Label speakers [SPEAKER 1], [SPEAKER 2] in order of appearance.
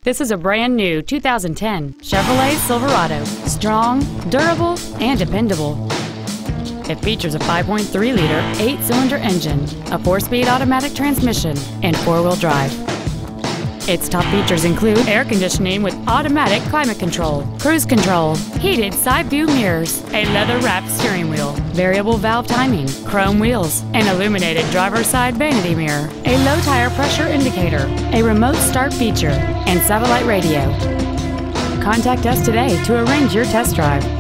[SPEAKER 1] This is a brand new 2010 Chevrolet Silverado. Strong, durable, and dependable. It features a 5.3-liter, 8-cylinder engine, a 4-speed automatic transmission, and 4-wheel drive. Its top features include air conditioning with automatic climate control, cruise control, heated side view mirrors, a leather-wrapped steering wheel, variable valve timing, chrome wheels, an illuminated driver's side vanity mirror, a low tire pressure indicator, a remote start feature, and satellite radio. Contact us today to arrange your test drive.